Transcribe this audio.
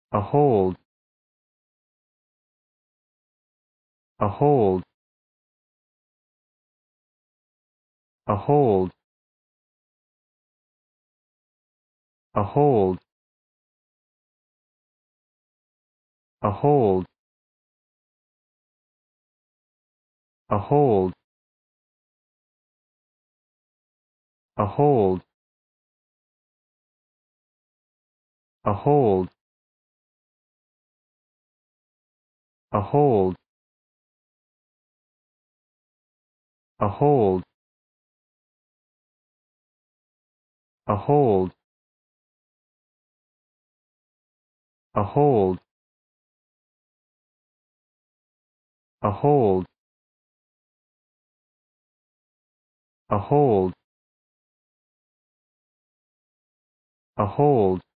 Ahold, Ahold, Ahold, Ahold, Ahold, Ahold, Ahold, Ahold, Ahold, Ahold, Ahold, Ahold, Ahold, Ahold, Ahold,